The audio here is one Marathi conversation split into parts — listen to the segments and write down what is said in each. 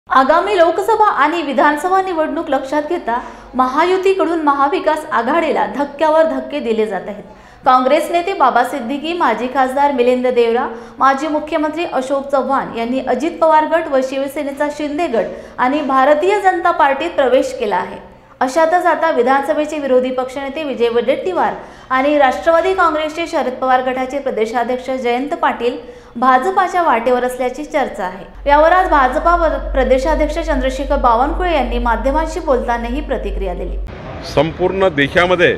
आगामी लोकसभा आणि विधानसभा निवडणूक लक्षात घेता महायुतीकडून महाविकास आघाडीला धक्क्यावर धक्के दिले जात आहेत। काँग्रेस नेते बाबा सिद्दीकी, माजी खासदार मिलिंद देवरा, माजी मुख्यमंत्री अशोक चव्हाण यांनी अजित पवार गट व शिवसेनेचा शिंदे गट आणि भारतीय जनता पार्टीत प्रवेश केला आहे। अशातच आता विधानसभेचे विरोधी पक्षनेते विजय वडेट्टीवार आणि राष्ट्रवादी काँग्रेसचे शरद पवार गटाचे प्रदेशाध्यक्ष जयंत पाटील भाजपाच्या वाटेवर असल्याची चर्चा आहे। यावर आज भाजपा प्रदेशाध्यक्ष चंद्रशेखर बावनकुळे यांनी माध्यमांशी बोलताना ही प्रतिक्रिया दिली। संपूर्ण देशामध्ये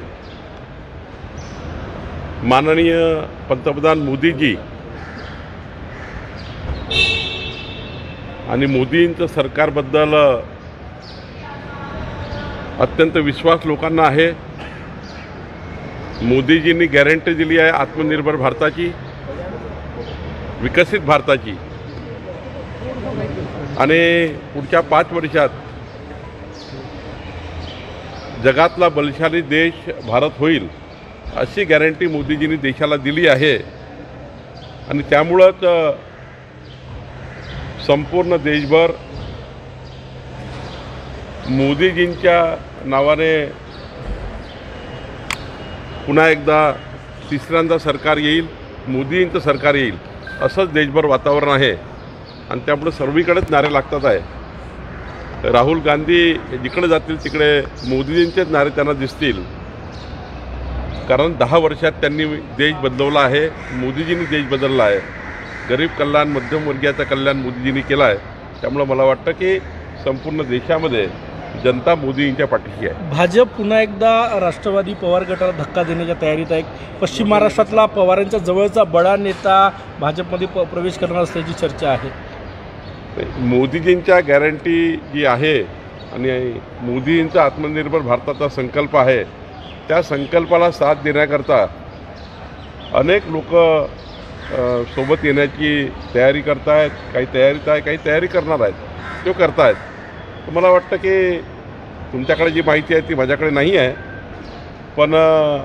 माननीय पंतप्रधान मोदीजी आणि मोदींचं सरकारबद्दल अत्यंत विश्वास लोकांना आहे। मोदीजींनी गॅरंटी दिली आहे आत्मनिर्भर भारताची, विकसित भारताची, आणि पुढच्या 5 वर्षात जगातला बलशाली देश भारत होईल अशी गॅरंटी मोदीजींनी देशाला दिली आहे। आणि त्यामुळेच संपूर्ण देशभर मोदीजींच्या नावाने पुन्हा एकदा तिसऱ्यांदा सरकार येईल, मोदींचं सरकार येईल असंच देशभर वातावरण आहे। आणि त्यामुळे सर्वीकडेच नारे लागतात आहे। राहुल गांधी जिकडे जातील तिकडे मोदीजींचेच नारे त्यांना दिसतील, कारण 10 वर्षात त्यांनी देश बदलवला आहे। मोदीजींनी देश बदलला आहे। गरीब कल्याण, मध्यमवर्गीयाचं कल्याण मोदीजींनी केलं आहे। त्यामुळे मला वाटतं की संपूर्ण देशामध्ये जनता मोदींच्या पाठीशी आहे। भाजप पुन्हा एकदा राष्ट्रवादी पवार गटाला धक्का देण्याच्या तयारीत आहे। पश्चिम महाराष्ट्रातला पवारांच्या जवळचा बडा नेता भाजपमध्ये प्रवेश करणार असल्याची चर्चा आहे। मोदीजींच्या गॅरंटी जी आहे आणि मोदींचा आत्मनिर्भर भारताचा संकल्प आहे, त्या संकल्पाला साथ देण्याकरता अनेक लोक सोबत येण्याची तयारी करत आहेत। काही तयारीत आहे, काही तयारी करणार आहेत, ते करत आहेत। तर मला वाटतं की तुमच्याकडे जी माहिती आहे ती माझ्याकडे नाही आहे, पण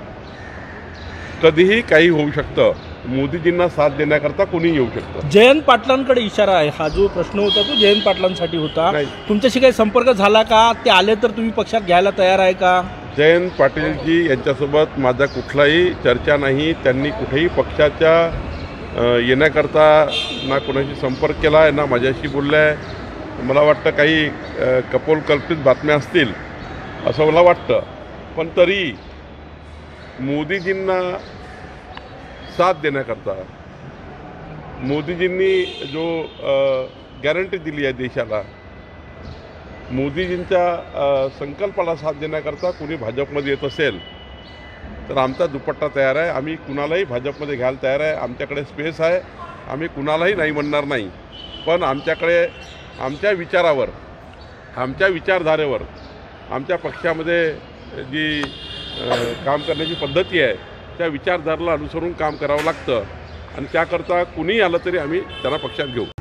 कधीही काही होऊ शकतं। मोदीजींना साथ देण्याकरता कोणी येऊ शकतं। जयंत पाटलांकडे इशारा आहे। हा जो प्रश्न होता तो जयंत पाटलांसाठी होता। तुमच्याशी काही संपर्क झाला का? ते आले तर तुम्ही पक्षात घ्यायला तयार आहे का? जयंत पाटीलजी यांच्यासोबत माझा कुठलाही चर्चा नाही। त्यांनी कुठेही पक्षाच्या येण्याकरता ना कोणाशी संपर्क केला आहे, ना माझ्याशी बोलले आहे। मला वाटतं काही कपोलकल्पित बातम्या असतील असं मला वाटतं, पण तरी मोदीजींना साथ देण्याकरता मोदीजींनी जो गॅरंटी दिली आहे देशाला, मोदीजींच्या संकल्पाला साथ देण्याकरता कोणी भाजपमध्ये येत असेल तर आमचा दुपट्टा तयार आहे। आम्ही कुणालाही भाजपमध्ये घ्यायला तयार आहे। आमच्याकडे स्पेस आहे, आम्ही कुणालाही नाही म्हणणार नाही। पण आमच्याकडे आमच्या विचारावर, आमच्या विचारधारेवर, आमच्या पक्षामध्ये जी काम करण्याची पद्धती आहे त्या विचारधारेला अनुसरून काम करावं लागतं। आणि त्याकरता कुणीही आलं तरी आम्ही त्यांना पक्षात घेऊ।